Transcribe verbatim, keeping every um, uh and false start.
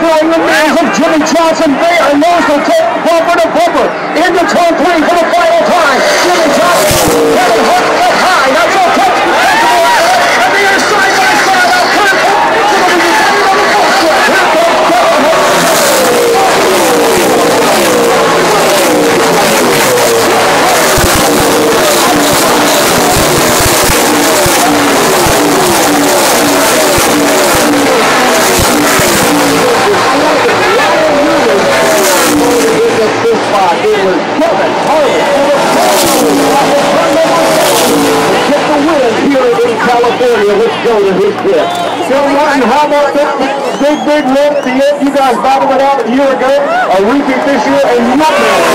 during the knees of Jimmie Johnson. They are nose to tail, bumper to bumper, into turn three for the final time. Jimmie Johnson, Kevin Harvick up high, not so touch, and they are side by side out turn four. It's going to be decided on the full stretch. Here comes Kevin It was Kevin Harvick to get the win here in California. Let's go to his pit. Phil Martin, how about that big, big win at the end? You guys battled it out a year ago, a repeat this year, and you